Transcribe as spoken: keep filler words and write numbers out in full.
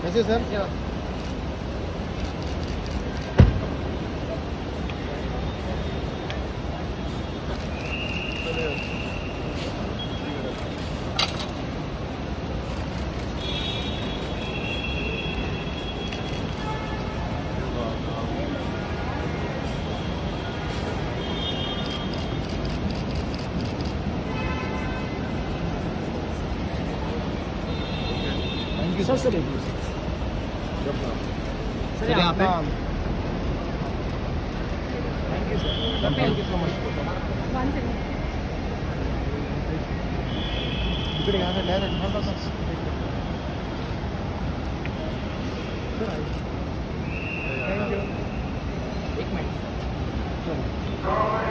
कैसे sir? Sir sir sir यहाँ पे thank you sir thank you so much इकडे यहाँ से ले रहे हैं सर थैंक यू एक मिनट